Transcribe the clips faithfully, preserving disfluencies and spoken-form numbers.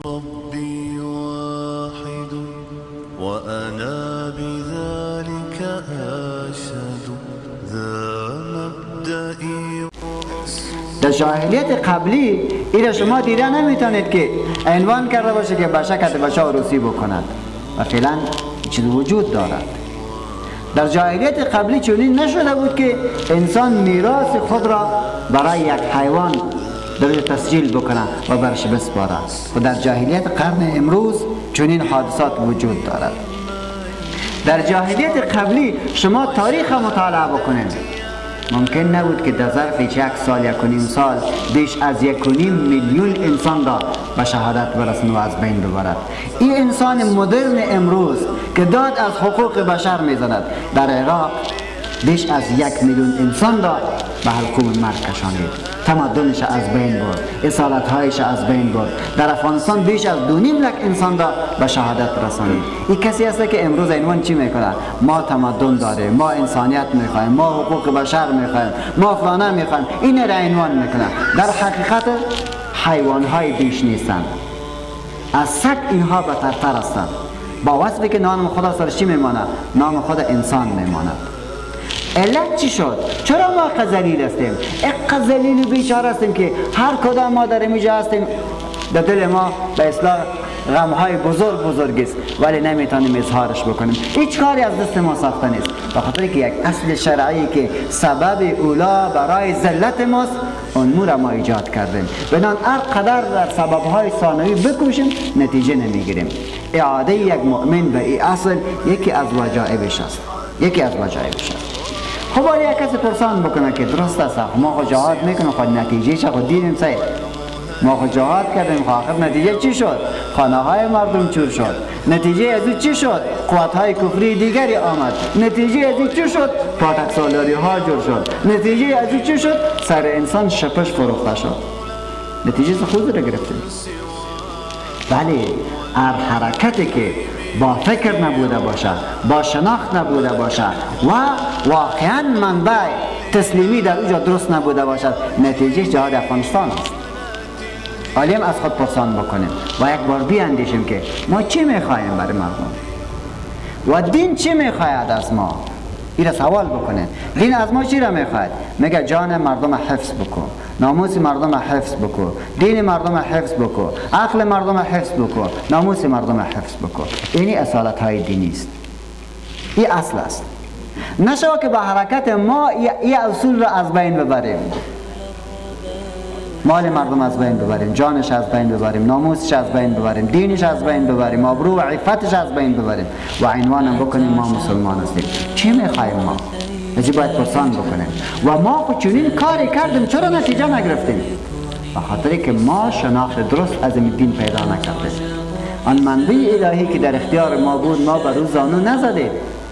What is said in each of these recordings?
ربي واحد وأنا بذلك أشهد ذا مبدئي. در جاهلیت قبلی ایره شما دیده نمیتونید که عنوان کرده باشه که بشه کت بشه عروسی بکند و فعلا چیز وجود دارد. در جاهلیت قبلی چنین نشده بود که انسان میراث خود را برای یک حیوان در تسجیل بکنه و برش بسپاره و در جاهلیت قرن امروز چنین حادثات وجود دارد. در جاهلیت قبلی شما تاریخ مطالعه بکنید، ممکن نبود که در ظرف یک سال یک و نیم سال بیش از یک و نیم میلیون انسان را به شهادت برسند و از بین ببرد. این انسان مدرن امروز که داد از حقوق بشر میزند در عراق بیش از یک میلیون انسان را به حلقوم مرگ کشانید، تمدنش از بین برد، اصالتهایش از بین برد. در افغانستان بیش از دو نیم لک انسان را به شهادت رسانید. این کسی است که امروز عنوان چی میکنه؟ ما تمدن داریم، ما انسانیت میخوایم، ما حقوق بشر میخوایم، ما فلانه میخوایم. این را عنوان میکنه. در حقیقت حیوانهای بیش نیستند، از سگ اینها بترتر هستند. با وصفی که نام خدا سرش چی میماند؟ نام خدا انسان میماند. علت چی شد؟ چرا ما قذلیل هستیم؟ اقا ذلیل و بیچاره هستیم که هر کدام ما در اینجا هستیم در دل ما به اصلاح غمهای بزرگ بزرگ است ولی نمیتونیم اظهارش بکنیم. هیچ کاری از دست ما ساخته نیست، به خاطر که یک اصل شرعی که سبب اولا برای ذلت ماست اون مو ما ایجاد کردیم. بدان هر قدر در سببهای ثانوی بکوشیم نتیجه نمیگیریم. اعاده یک مؤمن به این اصل یکی از وجایبش است، یکی از وجایبش است. خب ولی یک کسی پرسان بکنه که درست است ما خود جهاد میکنیم، خود نتیجه چه خود دیدیم سید، ما خود جهاد کردیم، خود آخر نتیجه چی شد؟ خانه های مردم چور شد. نتیجه از این چی شد؟ قوت های کفری دیگری آمد. نتیجه از این چی شد؟ پاتک سالاری ها جور شد. نتیجه از این چی شد؟ سر انسان شپش فروخته شد. نتیجه خود را گرفتیم. ولی هر حرکتی که با فکر نبوده باشد، با شناخت نبوده باشد و واقعا منبع تسلیمی در اونجا درست نبوده باشد نتیجه جهاد افغانستان است. علیم از خود پرسان بکنیم و یک بار بیاندیشیم که ما چی میخوایم برای مردم و دین چی میخواید از ما. این سوال بکنید دین از ما چی را میخواید؟ میگه جان مردم حفظ بکن، ناموس مردم حفظ بکن، دین مردم حفظ بکن، عقل مردم حفظ بکن، ناموس مردم حفظ بکن. اینی اصالت های دینی است، این اصل است. نشو که با حرکت ما این اصول را از بین ببریم، مال مردم از بین ببریم، جانش از بین ببریم، ناموسش از بین ببریم، دینش از بین ببریم، آبرو و عفتش از بین ببریم و عنوان بکنیم ما مسلمان هستیم. چی میخوایم ما؟ ازی باید پرسان بکنیم و ما خود چنین کاری کردیم چرا نتیجه نگرفتیم؟ به خاطر که ما شناخت درست از این دین پیدا نکردیم. آن منبع الهی که در اختیار ما بود ما بر او زانو نزدیم.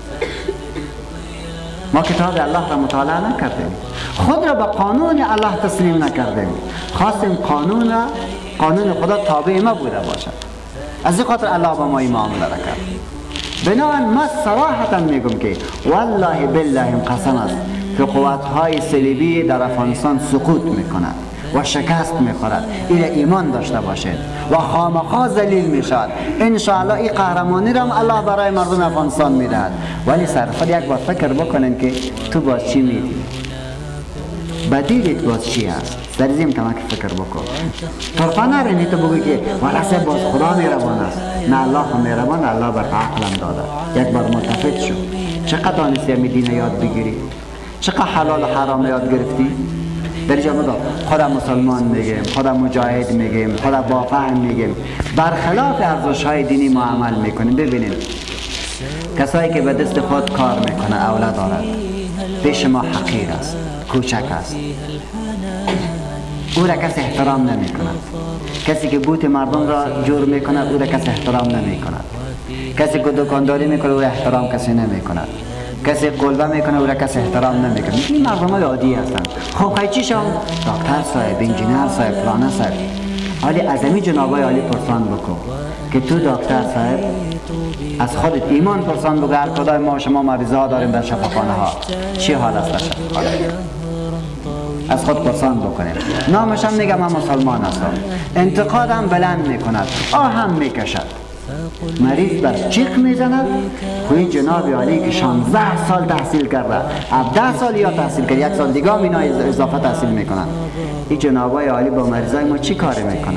ما کتاب الله را مطالعه نکردیم، خود را به قانون الله تسلیم نکردیم، خواستیم قانون را قانون خدا تابع ما بوده باشد. از این خاطر الله با ما این معامله را کرد. بنابراین ما صراحتا میگم که والله بالله قسم است که قوت‌های صلیبی در افغانستان سقوط میکند و شکست میخورد. این ایمان داشته باشید و خامخا ذلیل میشود. ان شاء الله این قهرمانی را هم الله برای مردم افغانستان میدهد. ولی سرخود یک بار فکر بکنین که تو باز چی میدی، بدیلت باز چی است. در این کمک فکر بکن. طرفا نرینی تو بگوی که ورسه باز خدا میربان است. نه الله میربان، الله بر عقلم داده. یک بار متفق شو. چقدر دانستی همی دین یاد بگیری؟ چقدر حلال و حرام یاد گرفتی؟ در اینجا بگو خدا مسلمان میگیم، خدا مجاهد میگیم، خدا با فهم میگیم، برخلاف ارزش های دینی ما عمل میکنیم. ببینیم کسایی که به دست خود کار میکنه اولاد دارد پیش ما حقیر است، کوچک است، او را کسی احترام نمی کند. کسی که بوت مردم را جور می کند او را کسی احترام نمی کند. کسی که دکانداری می کند او را احترام کسی نمی کند. کسی قلبه می کند او را کسی احترام نمی کند. این مردم های عادی هستند. خب خیلی چی شد؟ دکتر صاحب، انجینر صاحب، فلانه صاحب. حالی از امی جنابای عالی پرسان بکن که تو دکتر صاحب از خودت ایمان پرسان بگو هر کدام ما شما مریضا داریم در شفاخانه ها چی حال است در شفاخانه؟ از خود پرسان بکنیم. نامش هم میگم من مسلمان هستم، انتقاد هم بلند میکند، آه هم میکشد، مریض بر چیخ میزند. خوی جناب عالی که شانزده سال تحصیل کرده، هفده سال یا تحصیل کرده، یک سال دیگه هم اینا اضافه تحصیل میکنن. این جنابای عالی با مریضای ما چی کاری میکنن؟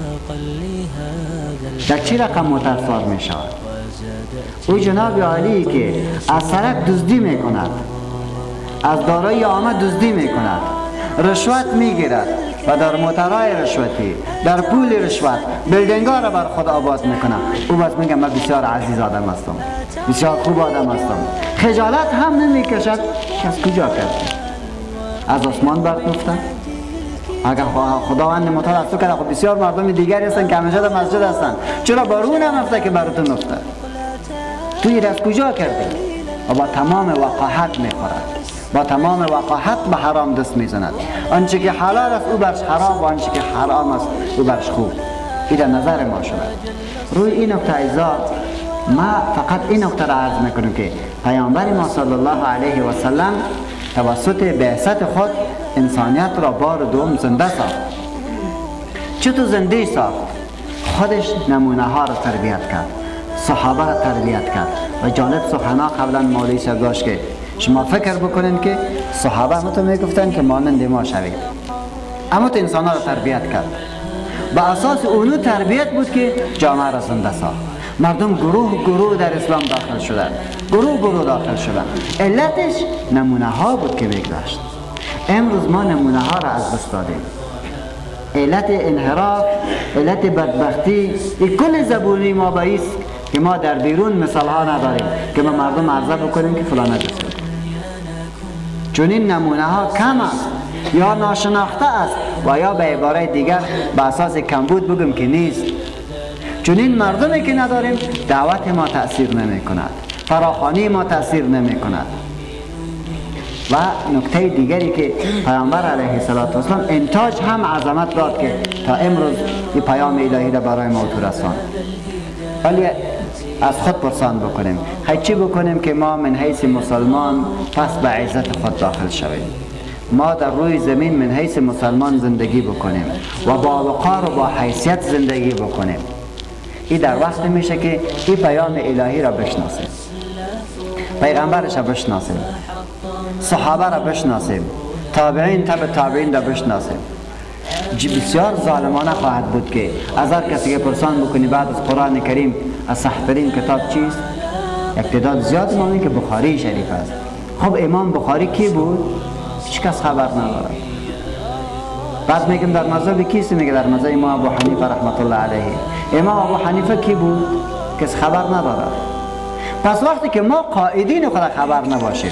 در چی رقم متاثر میشود؟ او جناب عالی که از سرک دزدی میکند، از دارایی عامه دزدی میکند، رشوت میگیرد و در موترهای رشوتی، در پول رشوت بیلدینگ‌ها را بر خود آباد میکنه. او بس میگه من بسیار عزیز آدم هستم، بسیار خوب آدم هستم، خجالت هم نمیکشد. از کجا کرد؟ از آسمان برد نفته؟ اگر خداوند متعال از تو کرده، خب بسیار مردم دیگری هستن که همیشه در مسجد هستن، چرا بارون هم نفته که بر تو نفته؟ تو این از کجا کردی؟ و با تمام وقاحت میخورد، با تمام وقاحت به حرام دست میزند. آنچه که حلال است او برش حرام و آنچه که حرام است او برش خوب. این در نظر ما شده. روی این نکته ایزا ما فقط این نکته را عرض میکنم که پیامبر ما صلی الله علیه و سلم توسط بعثت خود انسانیت را بار دوم زنده ساخت. چطور زنده ساخت؟ خودش نمونه ها را تربیت کرد، صحابه را تربیت کرد. و جالب سخنا قبلا مولوی صاحب داشت که شما فکر بکنین که صحابه همتون میگفتن که مانند ما شوید، اما تو انسان ها را تربیت کرد. با اساس اونو تربیت بود که جامعه را زنده ساخت. مردم گروه گروه در اسلام داخل شدن، گروه گروه داخل شدن. علتش نمونه ها بود که میگذاشت. امروز ما نمونه ها را از دست دادیم. علت انحراف، علت بدبختی، این کل زبونی ما باعث که ما در بیرون مثال ها نداریم که ما مردم عرضه بکنیم که فلانه دست. چون این نمونه ها کم است یا ناشناخته است و یا به عباره دیگر به اساس کمبود بگم که نیست. چون این مردمی که نداریم دعوت ما تأثیر نمی کند، فراخوانی ما تأثیر نمی کند. و نکته دیگری که پیامبر علیه السلام انتاج هم عظمت داد که تا امروز این پیام الهی را برای ما تو رساند. ولی از خود پرسان بکنیم، خیلی چی بکنیم که ما من حیث مسلمان پس به عزت خود داخل شویم. ما در روی زمین من حیث مسلمان زندگی بکنیم و با وقار و با حیثیت زندگی بکنیم. این در وقت میشه که این پیام الهی را بشناسیم، پیغمبرش را بشناسیم، صحابه را بشناسیم، تابعین تبع تابعین را بشناسیم. بسیار ظالمانه خواهد بود که از هر کسی که پرسان بکنی بعد از قرآن کریم از صحیح‌ترین کتاب چیست؟ یک تعداد زیاد ما که بخاری شریف است. خب امام بخاری کی بود؟ هیچ کس خبر نداره. بعد میگم در مذهب کیست؟ میگه در مذهب امام ابو حنیفه رحمت الله علیه. امام ابو حنیفه کی بود؟ کس خبر نداره. پس وقتی که ما قائدین خود خبر نباشیم،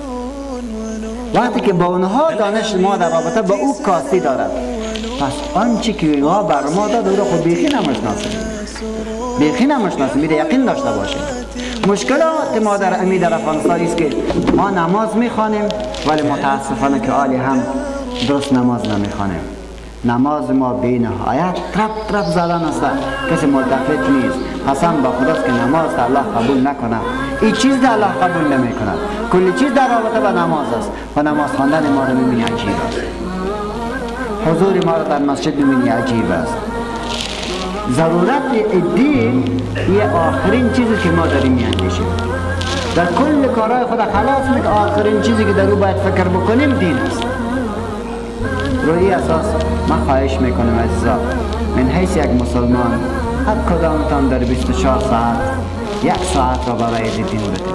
وقتی که با اونها دانش ما در رابطه با او کاستی دارد، پس آنچه که اونها بر ما داد او را خود بیخی نمیشناسیم، بیخی نمیشناسیم. میره یقین داشته باشیم. مشکلات ما در امی در افغانستان است که ما نماز میخوانیم ولی متاسفانه که آلی هم درست نماز نمیخوانیم. نماز ما بی نهایت ترپ ترپ زدن است، کسی ملتفت نیست. قسم با خداست که نماز در الله قبول نکنه. این چیز در الله قبول نمی کند. کلی چیز در رابطه با نماز است و نماز خواندن ما رو میبینی عجیب است. حضور ما رو در مسجد میبینی عجیب است. ضرورت دین یه آخرین چیزی که ما داریم میاندیشیم. در کل کارهای خدا خلاص میگه آخرین چیزی که در او باید فکر بکنیم دین است. روی اساس من خواهش میکنم عزیزا، من حیث یک مسلمان هر کدامتان در بیست و چهار ساعت یک ساعت را برای دین بدید،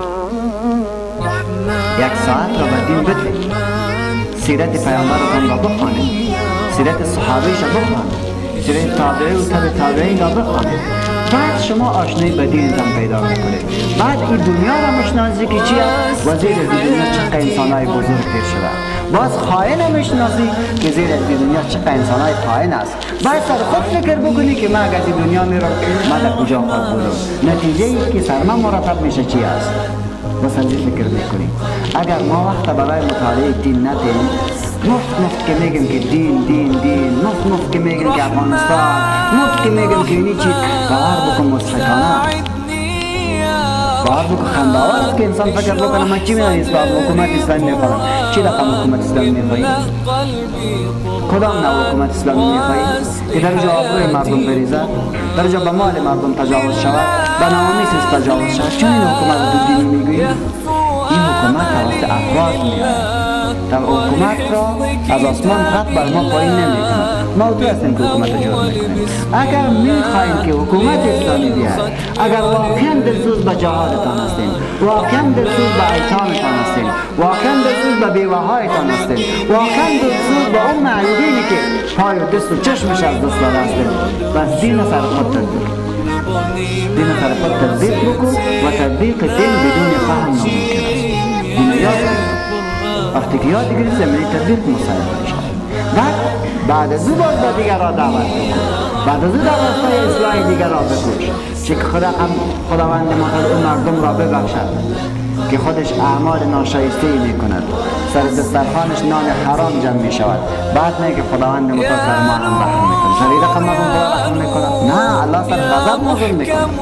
یک ساعت را به دین بدید. سیرت پیامبرتان را بخوانید، سیرت صحابیش را بخوانید، سیرت تابعی و تبع تابعین را بخوانید. بعد شما آشنایی به دینتان پیدا میکنید. بعد این دنیا را مشناسی که چی است و زیر این دنیا چقدر انسانهای بزرگ دیر شده. باز خائن را مشناسی که زیر این دنیا چقدر انسانهای خائن است. باید سر خود فکر بکنی که من اگر این دنیا میرم من در کجا خواهد بودم. نتیجه ای که سر من مرتب میشه چی است؟ بس از این فکر میکنیم. اگر ما وقت برای مطالعه دین ندیم، مفت مفت که میگیم که دین دین دین، مفت مفت که میگیم که افغانستان، مفت که میگیم که اینی چیز باور بکن مستقانه باید بکنه خنده‌آور است که انسان فکر بکنه من چی می‌دونم اسلام حکومت اسلامی می‌خوام چی رقم حکومت اسلامی می‌خوایی کدام نوع حکومت اسلامی می‌خوایی که در جا آبروی مردم بریزد در جا به مال مردم تجاوز شود به نامیس تجاوز شود چون این حکومت دو دینی می‌گوییم این حکومت توسط افراد می‌آید تا حکومت را از آسمان خط بر ما پایین نمی‌کند ما تو هستیم که حکومت را جور می‌کنیم اگر می‌خواهیم که حکومت اسلامی بیاید اگر واقعا دلسوز به جهادتان هستیم واقعا دلسوز به ایتامتان هستیم واقعا دلسوز به بیوه‌هایتان هستیم واقعا دلسوز به اون معیوبینی که پای و دست و چشمش از دست داده هستیم بس دین سر خود تطبیق دین سر خود تطبیق بکن و تطبیق دین بدون فهم ناممکن است دین یاد وقتی که یاد گیری زمینی تطبیق مسلم میشه بعد بعد از او باز با دیگر را دعوت بکن بعد از او دعوت های اصلاح دیگر را بکش چه که خدا هم خداوند متعال اون مردم را ببخشد که خودش اعمال ناشایسته ای می کند سر دسترخوانش نان حرام جمع می شود بعد نه که خداوند متعال سر ما هم رحم می کند سر این رقم مردم خدا رحم می کند نه الله سر غضب نازل می کند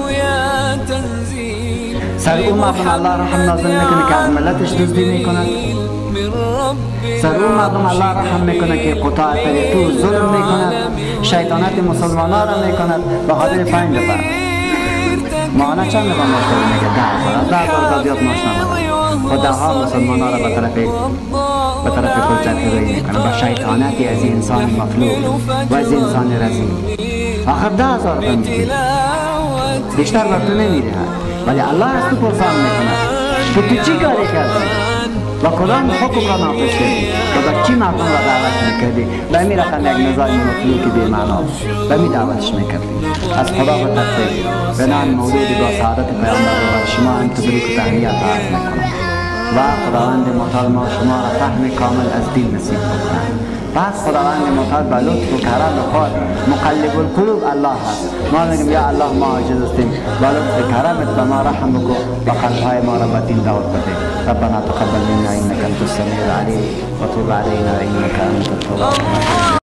سر اون مردم الله رحم نازل می کند که از ملتش دزدی می کند سر اون مردم الله رحم میکنه که قطاع طریقی و ظلم میکند شیطانت مسلمان ها را میکند به خاطر پنج دفعه ماهانه چند دفعه مشتری میگه ده هزار ده هزار تا زیاد ماشنا و ده ها مسلمان ها را به طرف به طرف کلچت روی میکنه به شیطانتی از انسان مخلوق و از انسان رزیل آخر ده هزار تا میگه بیشتر بر تو نمیده ولی الله از تو پرسان میکنه که تو چی کاری کردی و کدام حکم را نافذ کردی و بر چی مردم را دعوت میکردی به می رقم یک نظام مخلوقی بی معنا به می دعوتش میکردی از خدا به ترسید به نام مولود با سعادت پیامبر و شما هم تبریک و تهنیت عرض میکنم و خداوند متعال ما شما را فهم کامل از دین نصیب بکنه پس خداوند متعال به لطف و کرم خود مقلب القلوب الله هست ما میگیم یا الله ما عاجز هستیم به لطف کرمت به ما رحم بکن و قلبهای ما را به دین دعوت بده ربنا تقبل منا انك انت السميع العليم وتب علينا انك انت التواب الرحيم